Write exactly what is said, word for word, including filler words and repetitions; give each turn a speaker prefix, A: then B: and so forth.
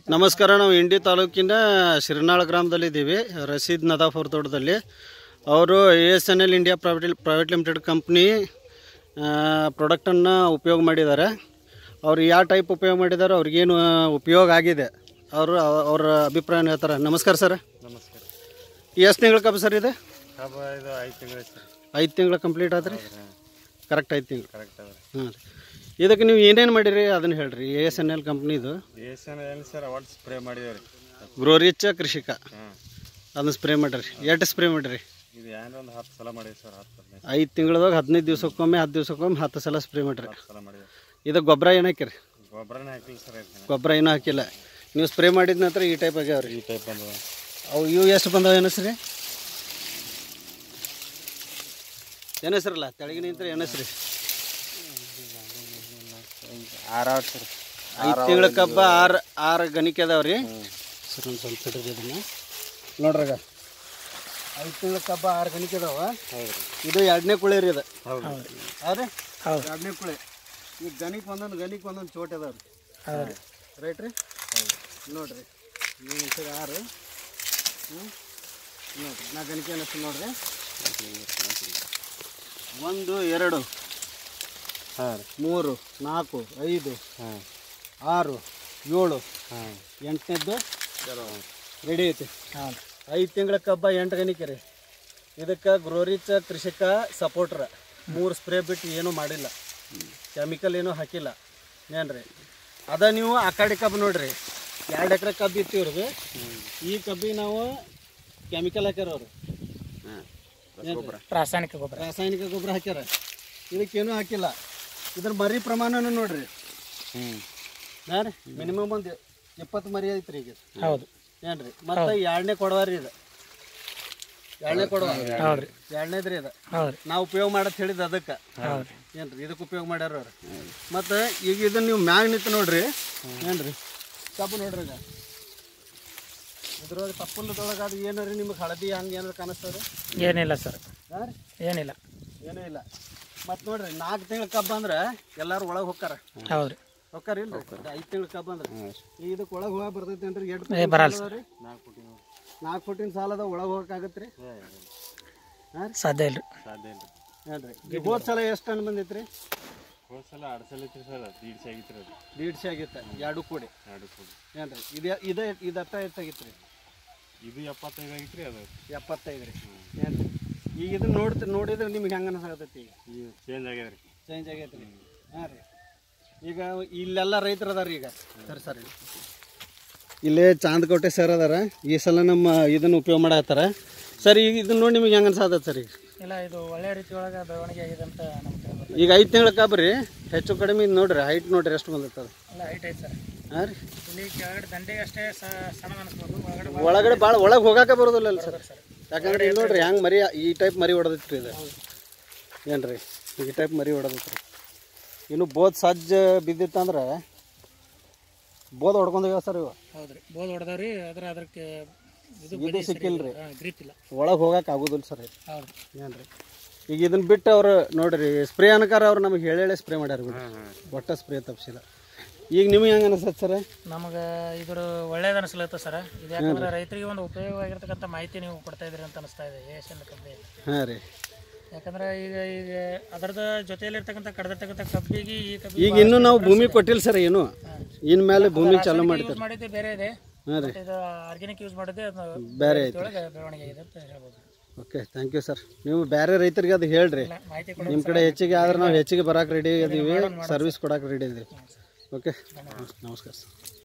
A: ನಮಸ್ಕಾರ. ನಾವು ಇಂಡಿ ತಾಲೂಕಿನ ಶಿರ್ನಾಳ ಗ್ರಾಮದಲ್ಲಿದ್ದೀವಿ. ರಶೀದ್ ನದಾಫ್ ತೋಟದಲ್ಲಿ ಅವರು A S N L India private private limited company ಪ್ರಾಡಕ್ಟನ್ನು ಉಪಯೋಗ ಮಾಡಿದ್ದಾರೆ. ಅವರು ಯಾವ ಟೈಪ್ ಉಪಯೋಗ ಮಾಡಿದ್ದಾರೆ, ಅವ್ರಿಗೇನು ಉಪಯೋಗ ಆಗಿದೆ, ಅವರು ಅವರ ಅಭಿಪ್ರಾಯ ಹೇಳ್ತಾರೆ. ನಮಸ್ಕಾರ ಸರ್.
B: ನಮಸ್ಕಾರ.
A: ಎಷ್ಟು ತಿಂಗಳ ಕಬ್ಬು ಸರ್ ಇದು?
B: ಕಬ್ಬು ಇದು ಐದು ತಿಂಗಳು ಸರ್.
A: ಐದು ತಿಂಗಳು ಕಂಪ್ಲೀಟ್ ಆದ್ರಿ? ಕರೆಕ್ಟ್ ಐದು ತಿಂಗಳು
B: ಕರೆಕ್ಟ್ ಅದ.
A: ಹಾಂ ರೀ. ಇದಕ್ಕೆ ನೀವು ಏನೇನು ಮಾಡಿರಿ ಅದನ್ನು ಹೇಳ್ರಿ. ಎ ಎಸ್ ಎನ್ ಎಲ್ ಕಂಪ್ನಿದು
B: A S N L sir ಒಟ್ಟು ಸ್ಪ್ರೇ ಮಾಡಿದೇವ್ರಿ.
A: ಗ್ರೋರಿಚ್ ಕೃಷಿಕ
B: ಹಾಂ,
A: ಅದನ್ನ ಸ್ಪ್ರೇ ಮಾಡಿರಿ. ಎಷ್ಟು ಸ್ಪ್ರೇ ಮಾಡಿರಿ?
B: ಇದು ಏನು ಒಂದು ಹತ್ತು ಸಲ ಮಾಡಿವಿ ಸರ್. ಹತ್ತು
A: ಐದು ತಿಂಗಳದಾಗ ಹದಿನೈದು ದಿವ್ಸಕ್ಕೊಮ್ಮೆ ಹತ್ತು ದಿವ್ಸಕ್ಕೊಮ್ಮೆ ಹತ್ತು ಸಲ ಸ್ಪ್ರೇ ಮಾಡಿರಿ.
B: ಹತ್ತು ಸಲ ಮಾಡಿವಿ.
A: ಇದು ಗೊಬ್ಬರ ಏನು ಹಾಕಿರಿ?
B: ಗೊಬ್ಬರನೇ ಹಾಕಿಲ್ಲ ಸರ್.
A: ಗೊಬ್ಬರ ಏನೂ ಹಾಕಿಲ್ಲ. ನೀವು ಸ್ಪ್ರೇ ಮಾಡಿದ ನಂತರ ಈ ಟೈಪ್ ಆಗ್ಯಾವ್ರಿ.
B: ಈ ಟೈಪ್ ಬಂದವ.
A: ಅವು ಇವು ಎಷ್ಟು ಬಂದವ ಏನಸ್ರಿ? ಏನಸ್ರಲ್ಲ ತೆಳಗಿನ ನಿಂತ್ರೆ ಏನಸ್ರಿ?
B: ಆರು ಆರು ಸರ್.
A: ಐದು ತಿಂಗಳ ಕಬ್ಬ ಆರು ಆರು ಗಣಿಕೆ ಅದಾವ್ರಿ ಸರ್. ಒಂದು ಸ್ವಲ್ಪ ಇಡ್ರಿ ಇದನ್ನ ನೋಡ್ರಾಗ. ಐದು ತಿಂಗಳ ಕಬ್ಬ ಆರು ಗಣಿಕೆ ಅದಾವ.
B: ಹೌದು.
A: ಇದು ಎರಡನೇ ಕುಳಿ ರೀ. ಇದು
B: ಹೌದು
A: ಹೌದ್ರಿ? ಎರಡನೇ ಕುಳಿ. ಈಗ ಗಣಿಗೆ ಒಂದೊಂದು ಗಣಿಗೆ ಒಂದೊಂದು ಚೋಟ್ ಅದಾವ್ರಿ. ಹೌದು ರೈಟ್ ರೀ. ಹೌದು ನೋಡ್ರಿ. ನೀವು ಸರಿ ಆರು. ಹ್ಞೂ ನೋಡಿರಿ ನಾ ಗಣಿಕೆ ಅನ್ನಿಸ್ತು ನೋಡ್ರಿ. ಒಂದು ಎರಡು
B: ಹಾಂ
A: ಮೂರು ನಾಲ್ಕು ಐದು
B: ಹಾಂ
A: ಆರು ಏಳು
B: ಹಾಂ
A: ಎಂಟನೇದ್ದು ರೆಡಿ ಐತಿ. ಹಾಂ ಐದು ತಿಂಗಳ ಕಬ್ಬ ಎಂಟು ಗಣಿಕೆ ರೀ. ಇದಕ್ಕೆ ಗ್ರೋರಿಚ್ ಕೃಷಿಕ ಸಪೋರ್ಟ್ರ ಮೂರು ಸ್ಪ್ರೇ ಬಿಟ್ಟು ಏನೂ ಮಾಡಿಲ್ಲ, ಕೆಮಿಕಲ್ ಏನೂ ಹಾಕಿಲ್ಲ ಏನ್ರಿ. ಅದ ನೀವು ಆ ಕಡೆ ಕಬ್ಬು ನೋಡ್ರಿ. ಎರಡು ಎಕರೆ ಕಬ್ಬು ಇತ್ತು ಇವ್ರಿಗೆ. ಈ ಕಬ್ಬಿಗೆ ನಾವು ಕೆಮಿಕಲ್ ಹಾಕ್ಯಾರ ಅವರು.
C: ರಾಸಾಯನಿಕ ಗೊಬ್ಬರ
A: ರಾಸಾಯನಿಕ ಗೊಬ್ಬರ ಹಾಕ್ಯಾರ. ಇದಕ್ಕೇನೂ ಹಾಕಿಲ್ಲ. ಇದ್ರ ಮರಿ ಪ್ರಮಾಣನೂ ನೋಡ್ರಿ.
B: ಹ್ಞೂ
A: ಹಾಂ ರೀ. ಮಿನಿಮಮ್ ಒಂದು ಇಪ್ಪತ್ತು ಮರಿ ಐತ್ರಿ ಈಗ.
C: ಹೌದು
A: ಏನ್ರಿ. ಮತ್ತು ಎರಡನೇ ಕೊಡವ ರೀ ಇದು. ಎರಡನೇ ಕೊಡವ.
C: ಹೌದ್ರಿ.
A: ಎರಡನೇದ್ರಿ ಇದು.
C: ಹೌದ್ರಿ.
A: ನಾವು ಉಪಯೋಗ ಮಾಡತ್ ಹೇಳಿದ ಅದಕ್ಕೆ. ಏನ್ರಿ ಇದಕ್ಕೆ ಉಪಯೋಗ ಮಾಡ್ಯಾರ ಅವ್ರು. ಮತ್ತು ಈಗ ಇದನ್ನ ನೀವು ಮ್ಯಾಗ ನಿಂತು ನೋಡ್ರಿ. ಏನ್ರಿ ಕಬ್ಬು ನೋಡ್ರಿ. ಈಗ ಇದ್ರೊಳಗೆ ತಪ್ಪಲದೊಳಗೆ ಅದು ಏನಾರಿ ನಿಮ್ಗೆ ಹಳದಿ ಹಂಗೆ ಏನಾರು ಕಾಣಿಸ್ತದೆ?
C: ಏನಿಲ್ಲ ಸರ್.
A: ಹಾಂ ರೀ.
C: ಏನಿಲ್ಲ
A: ಏನೂ ಇಲ್ಲ. ಮತ್ತು ನೋಡ್ರಿ ನಾಲ್ಕು ತಿಂಗಳ ಕಬ್ಬು ಅಂದ್ರೆ ಎಲ್ಲರೂ ಒಳಗೆ ಹೋಗ್ತಾರ.
C: ಹೌದ್ರಿ.
A: ಹೋಗ್ತಾರ ಇಲ್ಲ? ಐದು ತಿಂಗಳ ಕಬ್ಬು ಅಂದ್ರೆ ಇದಕ್ಕೆ ಒಳಗೆ ಹೋಗಿ ಬರ್ತೈತಿ ಏನ್ರಿ? ಎರಡು
C: ಬರಲ್ಲ
A: ರೀ. ನಾಲ್ಕು ಫುಟಿನ ಸಾಲದ ಒಳಗೆ ಹೋಗಕ್ಕಾಗತ್ತೆ ರೀ? ಹಾಂ ರೀ.
C: ಸಾಧ್ಯ ಇಲ್ಲ ರೀ.
B: ಸಾಧ್ಯ ಇಲ್ಲ
A: ಏನ್ರಿ. ಈಗ ಹೋದ ಸಲ ಎಷ್ಟು ಟನ್ ಬಂದೈತ್ರಿ?
B: ಹೋದ ಸಲ ಎರಡು ಸಲ ಐತ್ರಿ ಸರ್. ದೀಡ್ಸೆ ಆಗಿತ್ತು ರೀ. ಅದು
A: ದೀಡ್ಸೆ ಆಗಿತ್ತು ಎರಡು ಕೂಡಿ.
B: ಎರಡು ಕೂಡಿ
A: ಏನ್ರಿ. ಇದು ಇದೇ ಇದು ಅಟ್ಟ ಎಷ್ಟಾಗಿತ್ತು ರೀ?
B: ಇದು ಎಪ್ಪತ್ತೈದು ಆಗಿತ್ತು ರೀ. ಅದು
A: ಎಪ್ಪತ್ತೈದು ರೀ. ಏನ್ರಿ. ಈಗ ಇದನ್ನ ನೋಡ್ತಿ ನೋಡಿದ್ರೆ ನಿಮ್ಗೆ ಹೆಂಗೆ ಅನ್ಸಾಕತ್ತೈತಿ? ಈಗ
B: ಈಗ ಚೇಂಜ್ ಆಗ್ಯದ ರೀ.
A: ಚೇಂಜ್ ಆಗೈತೆ ರೀ. ಹಾಂ ರೀ. ಈಗ ಇಲ್ಲೆಲ್ಲ ರೈತರು ಅದಾರ ಈಗ. ಸರಿ ಸರ್. ಇಲ್ಲೇ ಚಾಂದಕೋಟೆ ಸರ್ ಅದಾರ. ಈ ಸಲ ನಮ್ಮ ಇದನ್ನು ಉಪಯೋಗ ಮಾಡತ್ತಾರ ಸರ್. ಈಗ ಇದನ್ನ ನೋಡಿ ನಿಮಗೆ ಹೆಂಗೆ ಅನ್ಸಾತೈತೆ ಸರ್? ಈಗ
C: ಇಲ್ಲ, ಇದು ಒಳ್ಳೆ ರೀತಿ ಒಳಗೆ ಬೆಳವಣಿಗೆ ಆಗಿದೆ ಅಂತ ನಮ್ಗೆ.
A: ಈಗ ಐದು ತಿಂಗಳ ಕಬ್ಬು ರೀ. ಹೆಚ್ಚು ಕಡಿಮೆ ಇದು ನೋಡ್ರಿ. ಹೈಟ್ ನೋಡ್ರಿ ಎಷ್ಟು ಬಂದೈತದ.
C: ಎಲ್ಲ ಹೈಟ್ ಐತೆ ಸರ್.
A: ಹಾಂ ರೀ.
C: ಇಲ್ಲಿ ಕೆಳಗಡೆ ದಂಡೆಗೆ ಅಷ್ಟೇ ಸಣ್ಣ ಅನಿಸ್ಬೋದು. ಒಳಗಡೆ
A: ಒಳಗಡೆ ಭಾಳ ಒಳಗೆ ಹೋಗಾಕ ಬರೋದಿಲ್ಲ ಅಲ್ಲ ಸರ್. ಯಾಕಂದ್ರೆ ಇಲ್ಲಿ ನೋಡ್ರಿ ಹೆಂಗೆ ಮರಿ ಈ ಟೈಪ್ ಮರಿ ಹೊಡೆದೈತ್ರಿ ಇದು. ಏನ್ರಿ ಈ ಟೈಪ್ ಮರಿ ಹೊಡೆದೈತ್ರಿ. ಇನ್ನು ಬೋದ್ ಸಜ್ಜ ಬಿದ್ದಿತ್ತಂದ್ರೆ ಬೋದ್ ಹೊಡ್ಕೊಂಡೋಗ್ಯಾವ ಸರ್ ಇವು.
C: ಹೌದ್ರಿ. ಬೋದ್ ಹೊಡೆದವ್ರಿ. ಅದ್ರ ಅದಕ್ಕೆ
A: ಇದು ಸಿಕ್ಕಿಲ್ಲ ರೀ.
C: ಗ್ರಿಪ್ ಇಲ್ಲ.
A: ಒಳಗೆ ಹೋಗಕ್ಕೆ ಆಗೋದಿಲ್ಲ ಸರ್.
C: ಹೌದು.
A: ಏನ್ರಿ. ಈಗ ಇದನ್ನ ಬಿಟ್ಟು ಅವ್ರು ನೋಡ್ರಿ ಸ್ಪ್ರೇ ಅನ್ಕಾರ ಅವ್ರು ನಮಗೆ ಹೇಳಿ ಹೇಳಿ ಸ್ಪ್ರೇ ಮಾಡ್ಯಾರ ಬಿಡಿ. ಒಟ್ಟ ಸ್ಪ್ರೇ ತಪ್ಪಿಸಿಲ್ಲ. ಈಗ ನಿಮಗೆ ಹೆಂಗೆ ಅನಿಸ್ತದೆ ಸರ್? ನಮಗೆ
C: ಇದ್ರ ಒಳ್ಳೇದು ಅನಿಸ್ಲತ್ತ ಸರ್. ಇದು ಯಾಕಂದ್ರೆ ರೈತರಿಗೆ ಒಂದು ಉಪಯೋಗವಾಗಿರ್ತಕ್ಕಂಥ ಮಾಹಿತಿ ನೀವು ಕೊಡ್ತಾ ಇದ್ರಿ ಅಂತ ಅನಿಸ್ತಾ ಇದೆ ಎ ಎಸ್ ಎನ್ ಕಂಪ್ನಿ.
A: ಹಾಂ ರೀ.
C: ಯಾಕಂದ್ರೆ ಈಗ ಈಗ ಅದರದ ಜೊತೆಯಲ್ಲಿರ್ತಕ್ಕಂಥ ಕಡ್ದಿರ್ತಕ್ಕಂಥ ಕಬ್ಬಿಗೆ ಈ ಕಬ್ಬಿ
A: ಈಗ ಇನ್ನೂ ನಾವು ಭೂಮಿ ಕೊಟ್ಟಿಲ್ಲ ಸರ್. ಏನು ಇನ್ ಮೇಲೆ ಭೂಮಿ ಚಾಲೂ ಮಾಡ್ತಾರೆ.
C: ಮಾಡಿದ್ದೆ ಬೇರೆ ಇದೆ.
A: ಹಾಂ ರೀ.
C: ಇದು ಆರ್ಗ್ಯಾನಿಕ್ ಯೂಸ್ ಮಾಡಿದ್ದೆ
A: ಬೇರೆ ಐತೆ.
C: ಬೆಳವಣಿಗೆ ಆಗಿದೆ ಅಂತ ಹೇಳ್ಬೋದು.
A: Okay, thank you sir. ನೀವು ಬೇರೆ ರೈತರಿಗೆ ಅದು ಹೇಳ್ರಿ.
C: ಮಾಹಿತಿ
A: ನಿಮ್ಮ ಕಡೆ ಹೆಚ್ಚಿಗೆ ಆದ್ರೆ ನಾವು ಹೆಚ್ಚಿಗೆ ಬರಕ್ಕೆ ರೆಡಿ ಇದೀವಿ, ಸರ್ವಿಸ್ ಕೊಡಕ್ಕೆ ರೆಡಿ ಇದೀವಿ. ಓಕೆ, ನಮಸ್ಕಾರ ಸರ್.